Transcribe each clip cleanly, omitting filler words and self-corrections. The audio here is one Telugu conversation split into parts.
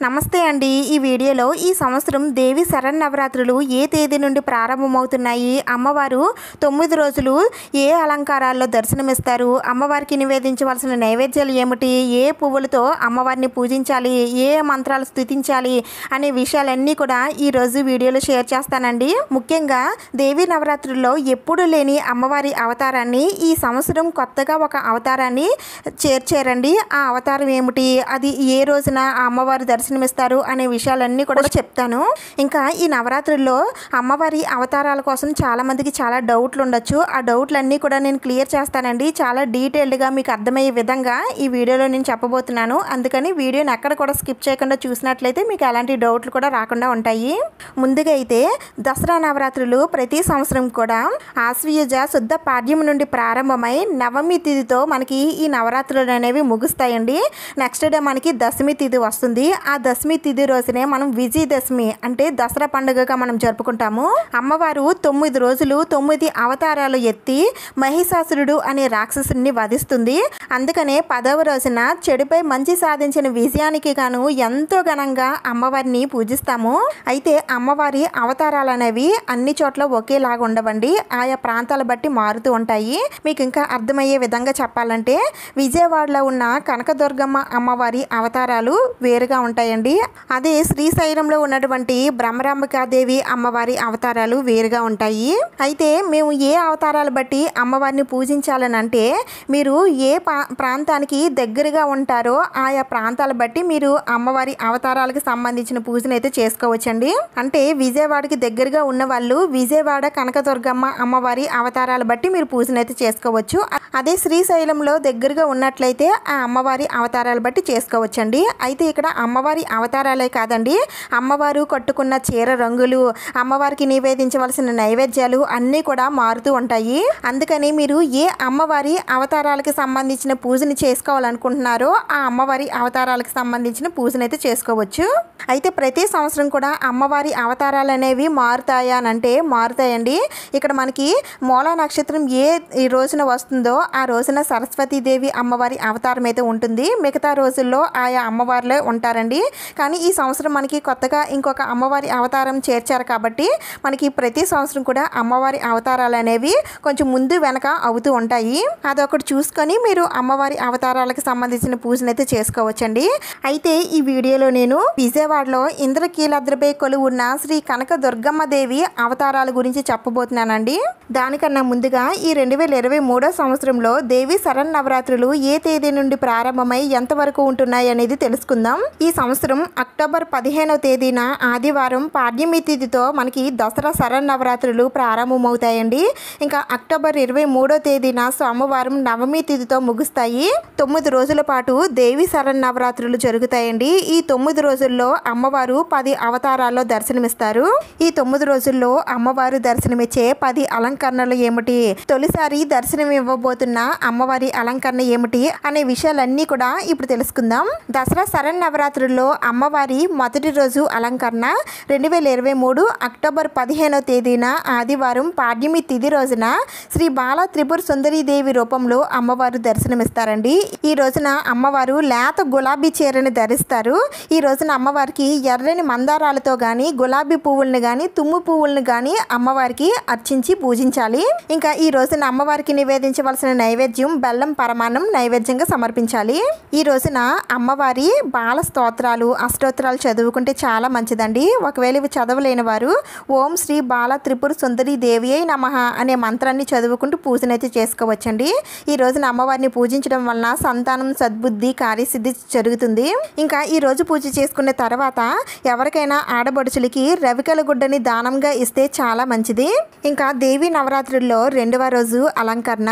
నమస్తే అండి. ఈ వీడియోలో ఈ సంవత్సరం దేవి శరన్నవరాత్రులు ఏ తేదీ నుండి ప్రారంభమవుతున్నాయి, అమ్మవారు 9 రోజులు ఏ అలంకారాల్లో దర్శనమిస్తారు, అమ్మవారికి నివేదించవలసిన నైవేద్యాలు ఏమిటి, ఏ పువ్వులతో అమ్మవారిని పూజించాలి, ఏ మంత్రాలు స్తుతించాలి అనే విషయాలన్నీ కూడా ఈరోజు వీడియోలో షేర్ చేస్తానండి. ముఖ్యంగా దేవి నవరాత్రుల్లో ఎప్పుడు లేని అమ్మవారి అవతారాన్ని ఈ సంవత్సరం కొత్తగా ఒక అవతారాన్ని చేర్చారండి. ఆ అవతారం ఏమిటి, అది ఏ రోజున ఆ అమ్మవారు దర్శనమిస్తారు అనే విషయాలన్నీ కూడా చెప్తాను. ఇంకా ఈ నవరాత్రుల్లో అమ్మవారి అవతారాల కోసం చాలామందికి చాలా డౌట్లు ఉండొచ్చు. ఆ డౌట్లన్నీ కూడా నేను క్లియర్ చేస్తానండి. చాలా డీటెయిల్డ్గా మీకు అర్థమయ్యే విధంగా ఈ వీడియోలో నేను చెప్పబోతున్నాను. అందుకని వీడియోని ఎక్కడ కూడా స్కిప్ చేయకుండా చూసినట్లయితే మీకు ఎలాంటి డౌట్లు కూడా రాకుండా ఉంటాయి. ముందుగా అయితే దసరా నవరాత్రులు ప్రతి సంవత్సరం కూడా ఆశ్వయుజ శుద్ధ పాడ్యం నుండి ప్రారంభమై నవమి తిథితో మనకి ఈ నవరాత్రులు అనేవి ముగుస్తాయండి. నెక్స్ట్ డే మనకి దశమి తిథి వస్తుంది. ఆ దశమి తిథి రోజునే మనం విజయదశమి అంటే దసరా పండుగగా మనం జరుపుకుంటాము. అమ్మవారు 9 రోజులు 9 అవతారాలు ఎత్తి మహిషాసురుడు అనే రాక్షసుని వధిస్తుంది. అందుకనే 10వ రోజున చెడుపై మంచి సాధించిన విజయానికి గాను ఎంతో ఘనంగా అమ్మవారిని పూజిస్తాము. అయితే అమ్మవారి అవతారాలు అనేవి అన్ని చోట్ల ఒకేలాగా ఉండవండి. ఆయా ప్రాంతాల బట్టి మారుతూ ఉంటాయి. మీకు ఇంకా అర్థమయ్యే విధంగా చెప్పాలంటే విజయవాడలో ఉన్న కనకదుర్గమ్మ అమ్మవారి అవతారాలు వేరుగా ఉంటాయండి. అదే శ్రీశైలంలో ఉన్నటువంటి బ్రహ్మరాంబికాదేవి అమ్మవారి అవతారాలు వేరుగా ఉంటాయి. అయితే మేము ఏ అవతారాలు బట్టి అమ్మవారిని పూజించాలని అంటే మీరు ఏ ప్రాంతానికి దగ్గరగా ఉంటారో ఆయా ప్రాంతాల బట్టి మీరు అమ్మవారి అవతారాలకు సంబంధించిన పూజను అయితే చేసుకోవచ్చండి. అంటే విజయవాడకి దగ్గరగా ఉన్న వాళ్ళు విజయవాడ కనకదుర్గమ్మ అమ్మవారి అవతారాలు బట్టి మీరు పూజను అయితే చేసుకోవచ్చు. అదే శ్రీశైలంలో దగ్గరగా ఉన్నట్లయితే ఆ అమ్మవారి అవతారాలు బట్టి చేసుకోవచ్చండి. అయితే ఇక్కడ అమ్మవారి అవతారాలే కాదండి, అమ్మవారు కట్టుకున్న చీర రంగులు, అమ్మవారికి నివేదించవలసిన నైవేద్యాలు అన్నీ కూడా మారుతూ ఉంటాయి. అందుకని మీరు ఏ అమ్మవారి అవతారాలకు సంబంధించిన పూజని చేసుకోవాలనుకుంటున్నారో ఆ అమ్మవారి అవతారాలకు సంబంధించిన పూజను అయితే చేసుకోవచ్చు. అయితే ప్రతి సంవత్సరం కూడా అమ్మవారి అవతారాలు అనేవి మారుతాయా అని అంటే మారుతాయండి. ఇక్కడ మనకి మూలా నక్షత్రం ఈ రోజున వస్తుందో ఆ రోజున సరస్వతీదేవి అమ్మవారి అవతారం అయితే ఉంటుంది. మిగతా రోజుల్లో ఆయా అమ్మవారులే ఉంటారండి. కానీ ఈ సంవత్సరం మనకి కొత్తగా ఇంకొక అమ్మవారి అవతారం చేర్చారు కాబట్టి మనకి ప్రతి సంవత్సరం కూడా అమ్మవారి అవతారాలు అనేవి కొంచెం ముందు వెనక అవుతూ ఉంటాయి. అదొకటి చూసుకొని మీరు అమ్మవారి అవతారాలకు సంబంధించిన పూజనైతే చేసుకోవచ్చండి. అయితే ఈ వీడియోలో నేను విజయవాడలో ఇంద్రకీలాద్రిపై కొలువు ఉన్న శ్రీ కనక దుర్గమ్మ దేవి అవతారాల గురించి చెప్పబోతున్నానండి. దానికన్నా ముందుగా ఈ 2023 సంవత్సరంలో దేవి శరన్నవరాత్రులు ఏ తేదీ నుండి ప్రారంభమై ఎంతవరకు ఉంటున్నాయి అనేది తెలుసుకుందాం. ఈ సంవత్సరం అక్టోబర్ 15వ తేదీన ఆదివారం పాడ్యమి తిథితో మనకి దసరా శరన్నవరాత్రులు ప్రారంభమవుతాయండి. ఇంకా అక్టోబర్ 23వ తేదీన సోమవారం నవమి తిథితో ముగుస్తాయి. 9 రోజుల పాటు దేవి శరన్నవరాత్రులు జరుగుతాయండి. ఈ 9 రోజుల్లో అమ్మవారు 10 అవతారాల్లో దర్శనమిస్తారు. ఈ 9 రోజుల్లో అమ్మవారు దర్శనమిచ్చే 10 అలంకరణలు ఏమిటి, తొలిసారి దర్శనం ఇవ్వబోతున్న అమ్మవారి అలంకరణ ఏమిటి అనే విషయాలన్నీ కూడా ఇప్పుడు తెలుసుకుందాం. దసరా శరన్నవరాత్రుల్లో అమ్మవారి మొదటి రోజు అలంకరణ 2023 అక్టోబర్ 15వ తేదీన ఆదివారం పాడ్యమి తిథి రోజున శ్రీ బాల త్రిపుర సుందరీదేవి రూపంలో అమ్మవారు దర్శనమిస్తారండి. ఈ రోజున అమ్మవారు లేత గులాబీ చీరని ధరిస్తారు. ఈ రోజున అమ్మవారికి ఎర్రని మందారాలతో గాని గులాబీ పువ్వులను గాని తుమ్ము పువ్వులను గాని అమ్మవారికి అర్చించి పూజించాలి. ఇంకా ఈ రోజున అమ్మవారికి నివేదించవలసిన నైవేద్యం బెల్లం పరమాన్నం నైవేద్యంగా సమర్పించాలి. ఈ రోజున అమ్మవారి బాల స్తోత్రాలు అష్టోత్తరాలు చదువుకుంటే చాలా మంచిదండి. ఒకవేళ ఇవి చదవలేని వారు ఓం శ్రీ బాల త్రిపుర సుందరి దేవి అయి నమః అనే మంత్రాన్ని చదువుకుంటూ పూజనైతే చేసుకోవచ్చండి. ఈ రోజున అమ్మవారిని పూజించడం వలన సంతానం సద్బుద్ధి కార్యసిద్ధి జరుగుతుంది. ఇంకా ఈ రోజు పూజ చేసుకున్న తర్వాత ఎవరికైనా ఆడబడుచులకి రవికల గుడ్డని దానంగా ఇస్తే చాలా మంచిది. ఇంకా దేవి నవరాత్రుల్లో 2వ రోజు అలంకరణ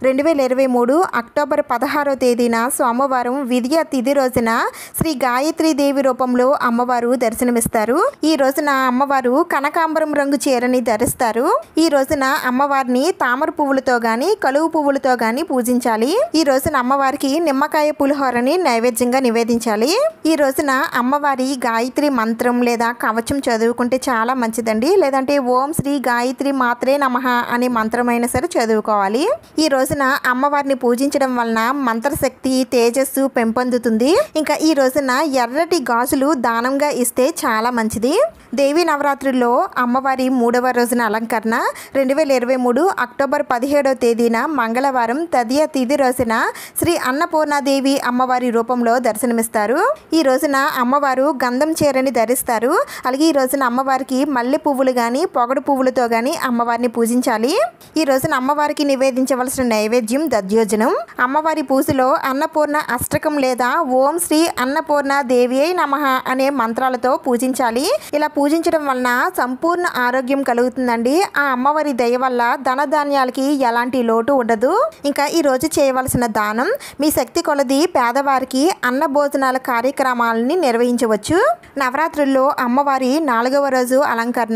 2023 అక్టోబర్ 16వ తేదీన సోమవారం విద్య తిథి రోజున శ్రీ గాయత్రీ దేవి రూపంలో అమ్మవారు దర్శనమిస్తారు. ఈ రోజున అమ్మవారు కనకాంబరం రంగు చీరని ధరిస్తారు. ఈ రోజున అమ్మవారిని తామర పువ్వులతో గాని కలువు పువ్వులతో గాని పూజించాలి. ఈ రోజున అమ్మవారికి నిమ్మకాయ పులిహోరని నైవేద్యంగా నివేదించాలి. ఈ రోజున అమ్మవారి గాయత్రి మంత్రం లేదా కవచం చదువుకుంటే చాలా మంచిదండి. లేదంటే ఓం శ్రీ గాయత్రి మాత్రే నమః అనే మంత్రమైనా సరే చదువుకోవాలి. ఈ రోజున అమ్మవారిని పూజించడం వలన మంత్రశక్తి తేజస్సు పెంపొందుతుంది. ఇంకా ఈ రోజున ఎర్ర ఎర్రటి గాజులు దానంగా ఇస్తే చాలా మంచిది. దేవీ నవరాత్రుల్లో అమ్మవారి 3వ రోజున అలంకరణ 2023 అక్టోబర్ 17వ తేదీన మంగళవారం తదియ తిథి రోజున శ్రీ అన్నపూర్ణాదేవి అమ్మవారి రూపంలో దర్శనమిస్తారు. ఈ రోజున అమ్మవారు గంధం చీరని ధరిస్తారు. అలాగే ఈ రోజున అమ్మవారికి మల్లె పువ్వులు కానీ పొగడు పువ్వులతో కానీ అమ్మవారిని పూజించాలి. ఈ రోజున అమ్మవారికి నివేదించవలసిన నైవేద్యం దధ్యోజనం. అమ్మవారి పూజలో అన్నపూర్ణ అష్టకం లేదా ఓం శ్రీ అన్నపూర్ణ దేవియై నమః అనే మంత్రాలతో పూజించాలి. ఇలా పూజించడం వలన సంపూర్ణ ఆరోగ్యం కలుగుతుందండి. ఆ అమ్మవారి దయ వల్ల ధనధాన్యాలకి ఎలాంటి లోటు ఉండదు. ఇంకా ఈ రోజు చేయవలసిన దానం మీ శక్తి కొలది పేదవారికి అన్న భోజనాల కార్యక్రమాలని నిర్వహించవచ్చు. నవరాత్రుల్లో అమ్మవారి 4వ రోజు అలంకరణ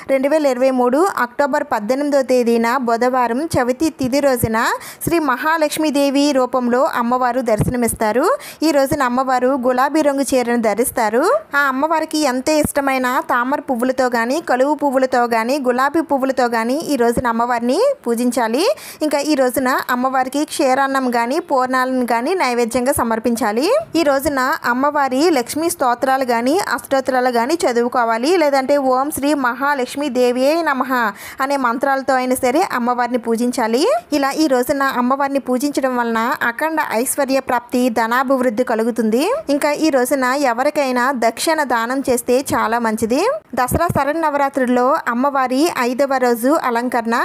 2023 అక్టోబర్ 18వ తేదీన బుధవారం చవితి తిథి రోజున శ్రీ మహాలక్ష్మీదేవి రూపంలో అమ్మవారు దర్శనమిస్తారు. ఈ రోజున అమ్మవారు గులాబీ రంగు చీరను ధరిస్తారు. ఆ అమ్మవారికి ఎంతో ఇష్టమైన తామర పువ్వులతో కానీ కలువు పువ్వులతో కానీ గులాబీ పువ్వులతో కానీ ఈ రోజున అమ్మవారిని పూజించాలి. ఇంకా ఈ రోజున అమ్మవారికి క్షీరాన్నం కానీ పూర్ణాలను కానీ నైవేద్యంగా సమర్పించాలి. ఈ రోజున అమ్మవారి లక్ష్మీ స్తోత్రాలు కానీ అష్టోత్తరాలు కానీ చదువుకోవాలి. లేదంటే ఓం శ్రీ మహాలక్ష్మీ దేవియే నమః అనే మంత్రాలతో అయినా సరే అమ్మవారిని పూజించాలి. ఇలా ఈ రోజున అమ్మవారిని పూజించడం వలన అఖండ ఐశ్వర్య ప్రాప్తి ధనాభివృద్ధి కలుగుతుంది. ఇంకా ఈ రోజున ఎవరికైనా దక్షిణ దానం చేస్తే చాలా మంచిది. దసరా శరన్నవరాత్రుల్లో అమ్మవారి 5వ రోజు అలంకరణ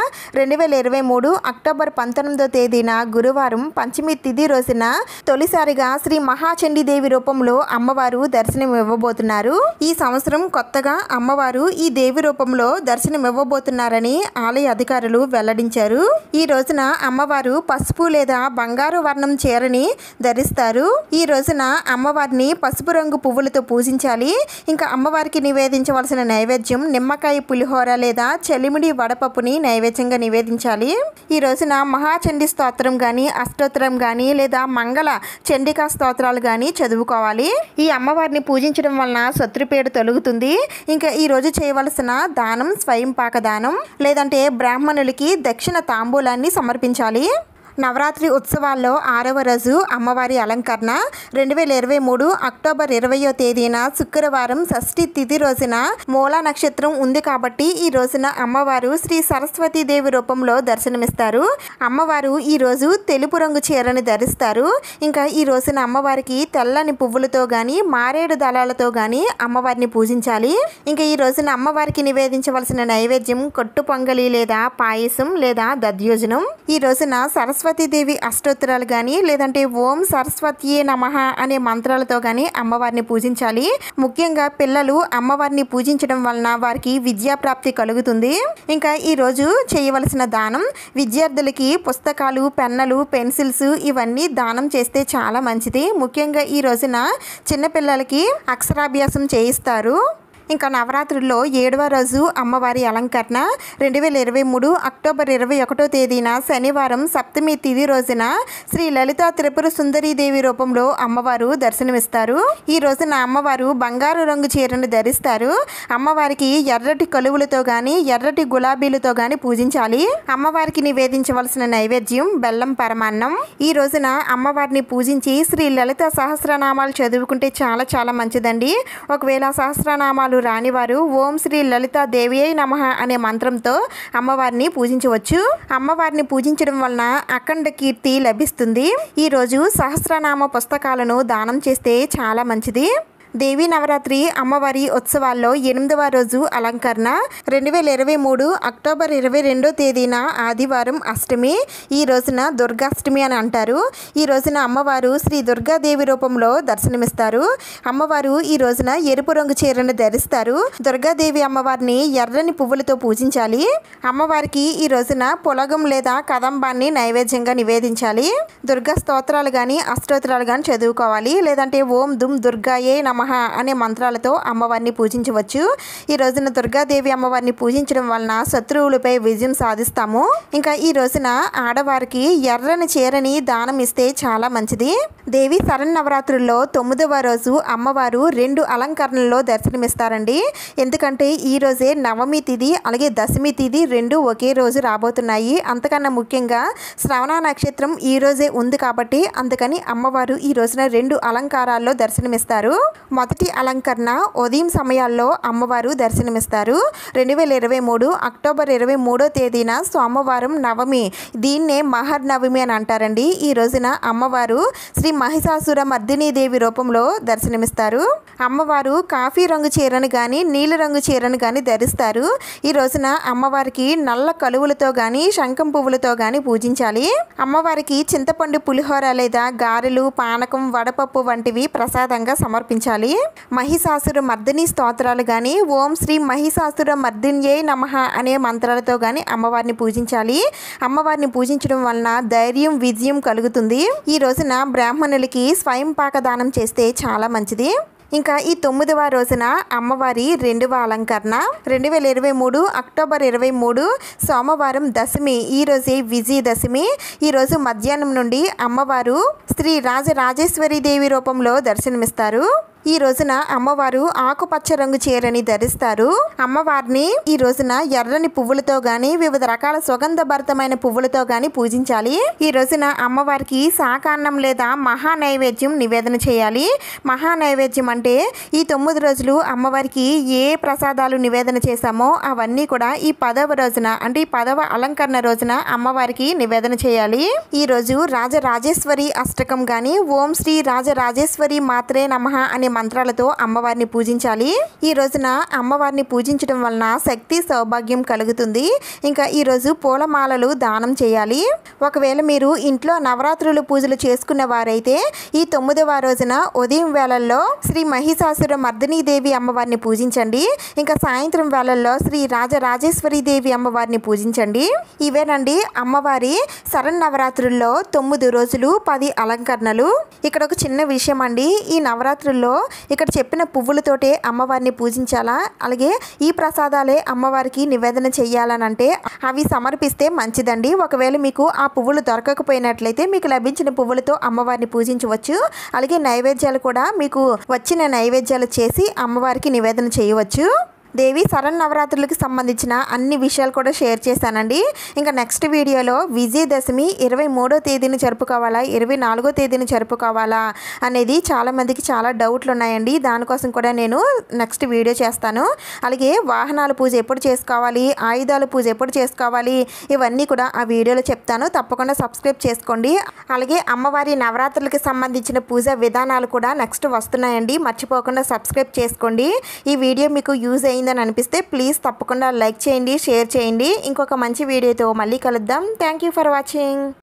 2023 అక్టోబర్ 19వ తేదీన గురువారం పంచమి తిథి రోజున తొలిసారిగా శ్రీ మహాచండీదేవి రూపంలో అమ్మవారు దర్శనం ఇవ్వబోతున్నారు. ఈ సంవత్సరం కొత్తగా అమ్మవారు ఈ దేవి రూపంలో దర్శనం ఇవ్వబోతున్నారని ఆలయ అధికారులు వెల్లడించారు. ఈ రోజున అమ్మవారు పసుపు లేదా బంగారు వర్ణం చీరని ధరిస్తారు. ఈ రోజున అమ్మవారిని పసుపు రంగు పువ్వులతో పూజించాలి. ఇంకా అమ్మవారికి నివేదించవలసిన నైవేద్యం నిమ్మకాయ పులిహోర లేదా చెలిమిడి వడపప్పుని నైవేద్యంగా నివేదించాలి. ఈ రోజున మహాచండీ స్తోత్రం కానీ అష్టోత్తరం కానీ లేదా మంగళ చండికా స్తోత్రాలు కానీ చదువుకోవాలి. ఈ అమ్మవారిని పూజించడం వలన శత్రుపీడ తొలగుతుంది. ఇంకా ఈ రోజు చేయవలసిన దానం స్వయం పాక దానం లేదంటే బ్రాహ్మణులకి దక్షిణ తాంబూలాన్ని సమర్పించాలి. నవరాత్రి ఉత్సవాల్లో 6వ రోజు అమ్మవారి అలంకరణ 2023 అక్టోబర్ 20వ తేదీన శుక్రవారం షష్ఠి తిథి రోజున మూలా నక్షత్రం ఉంది కాబట్టి ఈ రోజున అమ్మవారు శ్రీ సరస్వతీదేవి రూపంలో దర్శనమిస్తారు. అమ్మవారు ఈ రోజు తెలుపు రంగు చీరని ధరిస్తారు. ఇంకా ఈ రోజున అమ్మవారికి తెల్లని పువ్వులతో కానీ మారేడు దళాలతో కానీ అమ్మవారిని పూజించాలి. ఇంకా ఈ రోజున అమ్మవారికి నివేదించవలసిన నైవేద్యం కొట్టు పొంగలి లేదా పాయసం లేదా దధ్యోజనం. ఈ రోజున సరస్వతీదేవి అష్టోత్తరాలు కానీ లేదంటే ఓం సరస్వతియే నమః అనే మంత్రాలతో కానీ అమ్మవారిని పూజించాలి. ముఖ్యంగా పిల్లలు అమ్మవారిని పూజించడం వలన వారికి విద్యాప్రాప్తి కలుగుతుంది. ఇంకా ఈ రోజు చేయవలసిన దానం విద్యార్థులకి పుస్తకాలు పెన్నులు పెన్సిల్స్ ఇవన్నీ దానం చేస్తే చాలా మంచిది. ముఖ్యంగా ఈ రోజున చిన్నపిల్లలకి అక్షరాభ్యాసం చేయిస్తారు. ఇంకా నవరాత్రుల్లో 7వ రోజు అమ్మవారి అలంకరణ 2023 అక్టోబర్ 21వ తేదీన శనివారం సప్తమి తిథి రోజున శ్రీ లలితా త్రిపుర సుందరీదేవి రూపంలో అమ్మవారు దర్శనమిస్తారు. ఈ రోజున అమ్మవారు బంగారు రంగు చీరను ధరిస్తారు. అమ్మవారికి ఎర్రటి కలువులతో కానీ ఎర్రటి గులాబీలతో కానీ పూజించాలి. అమ్మవారికి నివేదించవలసిన నైవేద్యం బెల్లం పరమాన్నం. ఈ రోజున అమ్మవారిని పూజించి శ్రీ లలిత సహస్రనామాలు చదువుకుంటే చాలా చాలా మంచిదండి. ఒకవేళ సహస్రనామాలు రానివారు ఓం శ్రీ లలితా దేవియై నమః అనే మంత్రంతో అమ్మవారిని పూజించవచ్చు. అమ్మవారిని పూజించడం వలన అఖండ కీర్తి లభిస్తుంది. ఈరోజు సహస్రనామ పుస్తకాలను దానం చేస్తే చాలా మంచిది. దేవీ నవరాత్రి అమ్మవారి ఉత్సవాల్లో 8వ రోజు అలంకరణ 2023 అక్టోబర్ 22వ తేదీన ఆదివారం అష్టమి. ఈ రోజున దుర్గాష్టమి అని అంటారు. ఈ రోజున అమ్మవారు శ్రీ దుర్గాదేవి రూపంలో దర్శనమిస్తారు. అమ్మవారు ఈ రోజున ఎరుపు రంగు చీరను ధరిస్తారు. దుర్గాదేవి అమ్మవారిని ఎర్రని పువ్వులతో పూజించాలి. అమ్మవారికి ఈ రోజున పులగం లేదా కదంబాన్ని నైవేద్యంగా నివేదించాలి. దుర్గా స్తోత్రాలు కానీ అష్టోత్తరాలు కానీ చదువుకోవాలి. లేదంటే ఓం దుమ్ దుర్గాయే నమః అనే మంత్రాలతో అమ్మవారిని పూజించవచ్చు. ఈ రోజున దుర్గాదేవి అమ్మవారిని పూజించడం వలన శత్రువులపై విజయం సాధిస్తాము. ఇంకా ఈ రోజున ఆడవారికి ఎర్రని చీరని దానం ఇస్తే చాలా మంచిది. దేవి శరన్నవరాత్రుల్లో 9వ రోజు అమ్మవారు 2 అలంకరణల్లో దర్శనమిస్తారండి. ఎందుకంటే ఈ రోజే నవమి తిథి అలాగే దశమి తిథి 2 ఒకే రోజు రాబోతున్నాయి. అంతకన్నా ముఖ్యంగా శ్రవణ నక్షత్రం ఈ రోజే ఉంది కాబట్టి అందుకని అమ్మవారు ఈ రోజున 2 అలంకారాల్లో దర్శనమిస్తారు. మొదటి అలంకరణ ఉదయం సమయాల్లో అమ్మవారు దర్శనమిస్తారు. 2023 అక్టోబర్ 23వ తేదీన సోమవారం నవమి, దీన్నే మహర్నవమి అని అంటారండి. ఈ రోజున అమ్మవారు శ్రీ మహిషాసుర మర్దినీ దేవి రూపంలో దర్శనమిస్తారు. అమ్మవారు కాఫీ రంగు చీరను కానీ నీలి రంగు చీరను కానీ ధరిస్తారు. ఈ రోజున అమ్మవారికి నల్ల కలువులతో కానీ శంఖం పువ్వులతో కానీ పూజించాలి. అమ్మవారికి చింతపండు పులిహోర లేదా గారెలు, పానకం, వడపప్పు వంటివి ప్రసాదంగా సమర్పించాలి. మహిషాసుర మర్దిని స్తోత్రాలు కానీ ఓం శ్రీ మహిషాసుర మర్దిన్యై నమః అనే మంత్రాలతో కానీ అమ్మవారిని పూజించాలి. అమ్మవారిని పూజించడం వలన ధైర్యం, విజయం కలుగుతుంది. ఈ రోజున బ్రాహ్మణులకి స్వయం పాక దానం చేస్తే చాలా మంచిది. ఇంకా ఈ 9వ రోజున అమ్మవారి 2వ అలంకరణ 2023 అక్టోబర్ 23 సోమవారం దశమి. ఈరోజే విజయదశమి. ఈరోజు మధ్యాహ్నం నుండి అమ్మవారు శ్రీ రాజరాజేశ్వరి దేవి రూపంలో దర్శనమిస్తారు. ఈ రోజున అమ్మవారు ఆకుపచ్చ రంగు చీరని ధరిస్తారు. అమ్మవారిని ఈ రోజున ఎర్రని పువ్వులతో గాని వివిధ రకాల సుగంధభరితమైన పువ్వులతో గాని పూజించాలి. ఈ రోజున అమ్మవారికి శాకాన్నం లేదా మహా నైవేద్యం నివేదన చేయాలి. మహా నైవేద్యం అంటే ఈ 9 రోజులు అమ్మవారికి ఏ ప్రసాదాలు నివేదన చేశామో అవన్నీ కూడా ఈ 10వ రోజున అంటే ఈ 10వ అలంకరణ రోజున అమ్మవారికి నివేదన చేయాలి. ఈ రోజు రాజరాజేశ్వరి అష్టకం గాని ఓం శ్రీ రాజరాజేశ్వరి మాత్రే నమః అనే మంత్రాలతో అమ్మవారిని పూజించాలి. ఈ రోజున అమ్మవారిని పూజించడం వలన శక్తి, సౌభాగ్యం కలుగుతుంది. ఇంకా ఈరోజు పూలమాలలు దానం చేయాలి. ఒకవేళ మీరు ఇంట్లో నవరాత్రులు పూజలు చేసుకున్న వారైతే ఈ 9వ రోజున ఉదయం వేళల్లో శ్రీ మహిషాసుర మర్దినీ దేవి అమ్మవారిని పూజించండి. ఇంకా సాయంత్రం వేళల్లో శ్రీ రాజరాజేశ్వరి దేవి అమ్మవారిని పూజించండి. ఇవేనండి అమ్మవారి శరన్నవరాత్రుల్లో 9 రోజులు 10 అలంకరణలు. ఇక్కడ ఒక చిన్న విషయం అండి, ఈ నవరాత్రుల్లో ఇక్కడ చెప్పిన పువ్వులతోటే అమ్మవారిని పూజించాలా, అలాగే ఈ ప్రసాదాలే అమ్మవారికి నివేదన చేయాలని అంటే అవి సమర్పిస్తే మంచిదండి. ఒకవేళ మీకు ఆ పువ్వులు దొరకకపోయినట్లయితే మీకు లభించిన పువ్వులతో అమ్మవారిని పూజించవచ్చు. అలాగే నైవేద్యాలు కూడా మీకు వచ్చిన నైవేద్యాలు చేసి అమ్మవారికి నివేదన చేయవచ్చు. దేవి శరన్నవరాత్రులకు సంబంధించిన అన్ని విషయాలు కూడా షేర్ చేశానండి. ఇంకా నెక్స్ట్ వీడియోలో విజయదశమి 23వ తేదీని జరుపుకోవాలా 24వ తేదీని జరుపుకోవాలా అనేది చాలామందికి చాలా డౌట్లు ఉన్నాయండి. దానికోసం కూడా నేను నెక్స్ట్ వీడియో చేస్తాను. అలాగే వాహనాల పూజ ఎప్పుడు చేసుకోవాలి, ఆయుధాల పూజ ఎప్పుడు చేసుకోవాలి, ఇవన్నీ కూడా ఆ వీడియోలో చెప్తాను. తప్పకుండా సబ్స్క్రైబ్ చేసుకోండి. అలాగే అమ్మవారి నవరాత్రులకు సంబంధించిన పూజ విధానాలు కూడా నెక్స్ట్ వస్తున్నాయండి. మర్చిపోకుండా సబ్స్క్రైబ్ చేసుకోండి. ఈ వీడియో మీకు యూజ్ అయిందని అనిపిస్తే ప్లీజ్ తప్పకుండా లైక్ చేయండి, షేర్ చేయండి. ఇంకొక మంచి వీడియోతో మళ్ళీ కలుద్దాం. Thank you for watching.